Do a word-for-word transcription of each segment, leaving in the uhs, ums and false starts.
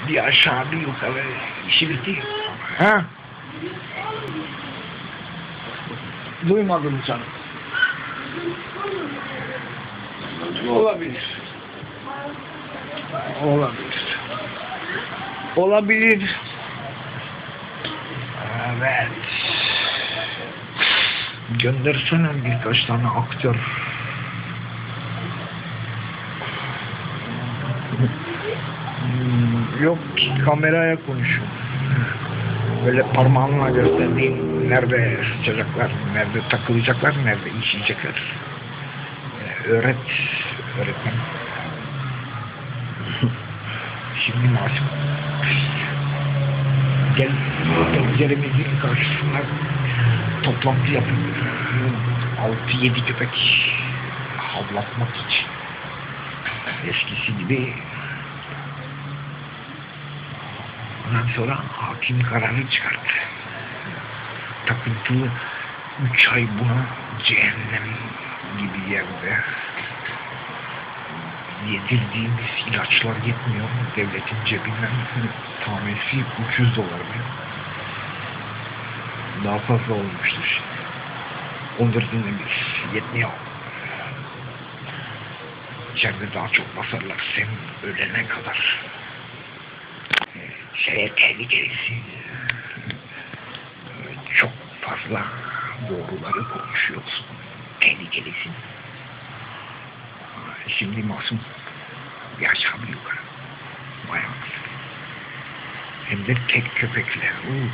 Bir aşağı bir yukarı işi bitti. Ha? Duymadım canım. Olabilir. Olabilir. Olabilir. Evet. Göndersene birkaç tane aktör. Hmm, yok, kameraya konuşuyor. Böyle parmağımla gösterdiğim nerede sıçacaklar, nerede takılacaklar, nerede işleyecekler. Ee, öğret, öğretmen. Şimdi masum. Gel, penceremizin karşısına toplantı yapıp altı yedi köpek havlatmak için. Eskisi gibi. Ondan sonra hakim kararı çıkarttı. Takıntılı üç ay buna cehennem gibi yerde yedirdiğimiz ilaçlar yetmiyor. Devletin cebinden tanesi üç yüz dolar mı? Daha fazla olmuştur şimdi. Onları dinlemiş. Yetmiyor. İçeride daha çok basarlar sen ölene kadar. Şeye tehlikelisi. Çok fazla doğruları konuşuyorsun. Tehlikelisin. Şimdi masum bir aşağı bir yukarı. Bayağı. Hem de tek köpekle.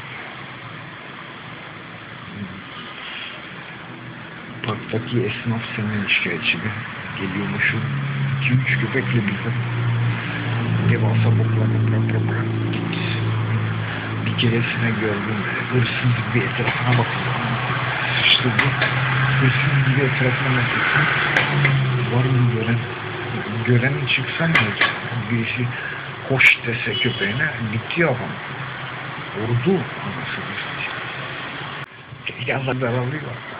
Parktaki esnaf senin şikayetçide geliyormuşum. İki üç köpekle birden devasa boklar boklar boklar git. Bir keresine gördüm. Hırsız bir etrafına bakıyor. İşte bu hırsız gibi etrafına bakıyorsun. Var mı gören? Gören çıksa ne olacak? Birisi hoş dese köpeğine gitti adam. Ordu anasını satayım. Yazar daralıyor.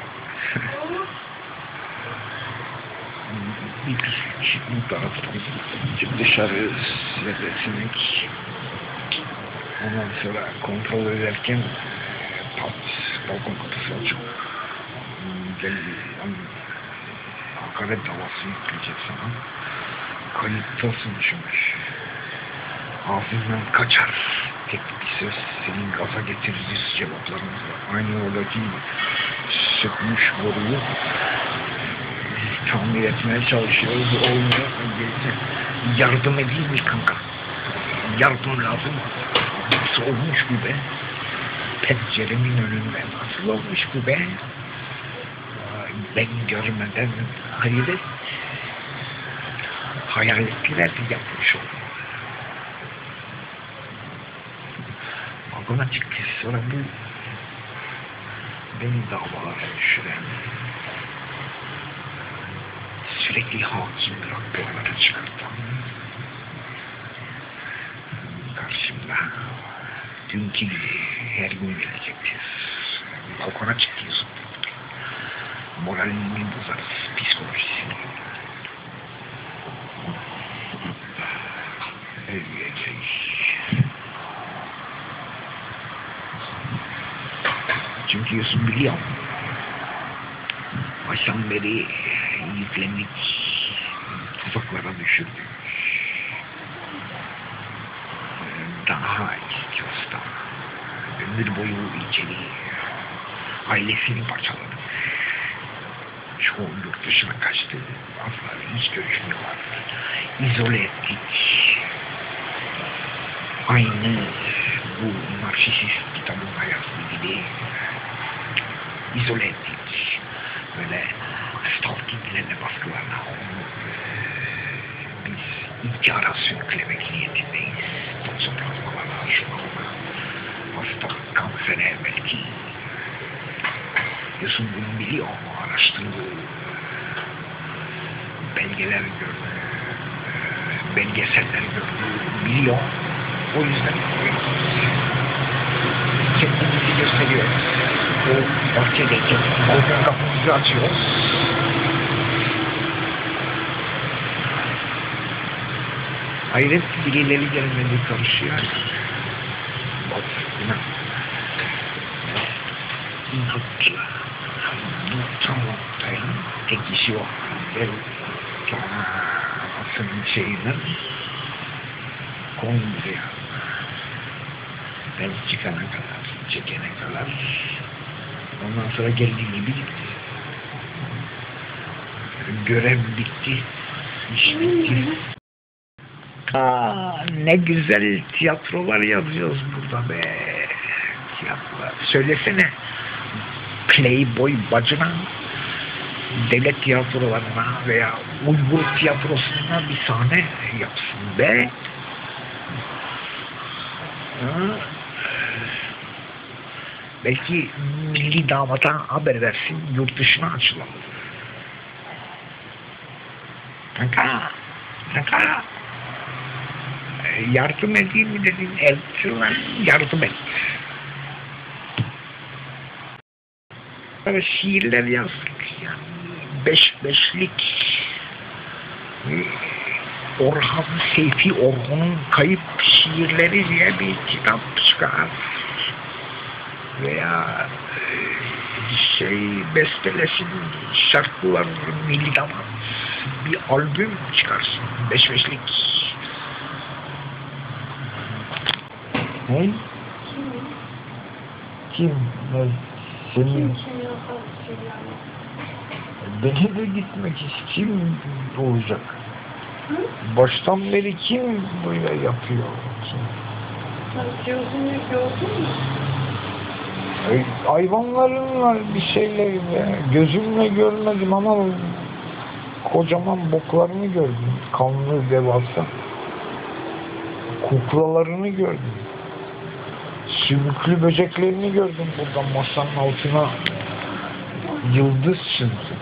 Bir pislik bu taraftan dışarı seyretmek. Ondan sonra kontrol ederken pat, balkon kapısı açık. Gel, hakaret davası yükleyecek sana. Kayıttasın düşünmüş. Ağzından kaçar. Tek bir söz senin gaza getiririz cevaplarımızla. Aynı oradaki sıkmış boruyu tamir etmeye çalışıyoruz. Olmuyor. Yardım edeyim mi kanka? Yardım lazım. Nasıl olmuş bu be? Penceremin önünde nasıl olmuş bu be? Ben görmeden hayret. Hayaletler yapmış oldu. Balkona çıktı. Sonra bu beni davalara düşüren sürekli hakim raporları çıkartan karşımda dünkü gibi her gün gelecektir. Balkona çıkıyorsun. Moralini bozarız, psikolojisini. Çünkü Yusuf biliyor. Baştan beri yüklendik, tuzaklara düşürdük. Daha istiyoruz da. Ömür boyu içeri ailesini parçaladı. Çoğu yurt dışına kaçtı. Bazıları hiç görüşmüyorlar. İzole ettik. Aynı bu narsisist kitabında yazdığı gibi izole ettik. Böyle stalkinglerle baskılarla onu biz inkara sürüklemek niyetindeyiz. Toksoplasmalarla şuna ona. Hastalık, kansere belki. Yusuf bunu biliyor mu? Araştırdığı belgeler gördü. Belgeseller gördü. Biliyor. O yüzden kendimizi gösteriyoruz. O bahçedeyken balkon kapımızı açıyoruz. Hayret birileri gelmedi karışıyor. Bak inan. Bu tam noktaya tek işi o. Ben anasının şeyinden konduruyor. Ben çıkana kadar, çekene kadar ondan sonra geldiği gibi gitti. Görev bitti. İş bitti. Aa, ne güzel tiyatrolar yazıyoruz burada be. Tiyatrolar. Söylesene. Playboy bacına devlet tiyatrolarına veya Uygur tiyatrosuna bir sahne yapsın be. Ha. Belki milli damata haber versin, yurt dışına açılalım. Kanka, kanka, yardım edeyim mi dedim, elçiler yardım et. Böyle şiirler yazdık yani, beş beşlik, Orhan Seyfi Orhan'ın Kayıp Şiirleri diye bir kitap çıkar. Veya şey bestelesin şarkılar milli damat bir albüm çıkarsın beş beşlik. Ne? Kim? Ne? Senin? Beni de gitmek kim olacak? Hı? Baştan beri kim böyle yapıyor? Kim? Gözünü gördün mü? Hayvanların bir şeyleri gözümle görmedim ama kocaman boklarını gördüm. Kanlı devasa. Kuklalarını gördüm. Sümüklü böceklerini gördüm buradan masanın altına. Yıldız çizdi.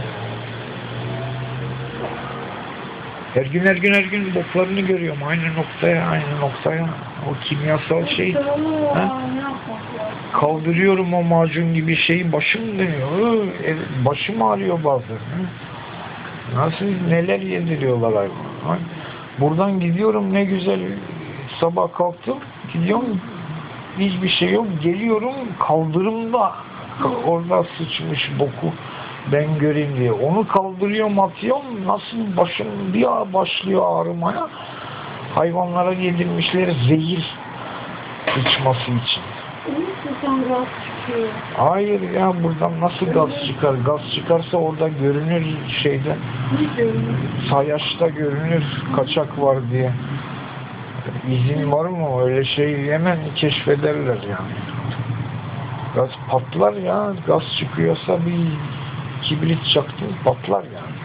Her gün her gün her gün boklarını görüyorum. Aynı noktaya, aynı noktaya. O kimyasal şey. Ha? Kaldırıyorum o macun gibi şeyi, başım dönüyor. Başım ağrıyor bazen. Nasıl, neler yediriyorlar hayvan. Buradan gidiyorum, ne güzel sabah kalktım. Gidiyorum, hiçbir şey yok. Geliyorum, kaldırımda orada sıçmış boku ben göreyim diye. Onu kaldırıyorum, atıyorum. Nasıl başım bir ara başlıyor ağrımaya. Hayvanlara yedirmişler zehir sıçması için. Buradan gaz çıkıyor. Hayır ya, buradan nasıl gaz çıkar? Gaz çıkarsa orada görünür şeyde. Sayaçta görünür kaçak var diye. İzin var mı? Öyle şey hemen keşfederler yani. Gaz patlar ya. Gaz çıkıyorsa bir kibrit çaktın patlar yani.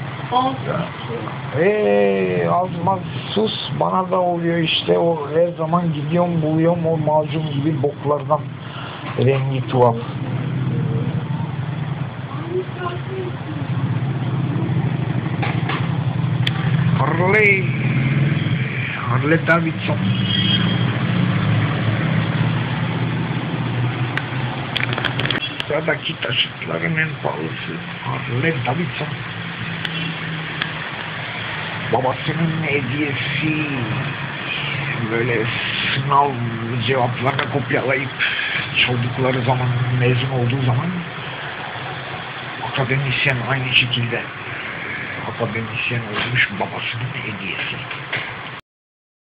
Eee azmaz sus, bana da oluyor işte. O her zaman gidiyorum buluyorum o macun gibi boklardan, rengi tuhaf. Harley Harley Davidson. Sıradaki taşıtların en pahalısı Harley Davidson. Babasının hediyesi, böyle sınav cevaplarını kopyalayıp çaldukları zaman, mezun olduğu zaman akademisyen aynı şekilde akademisyen olmuş babasının hediyesi.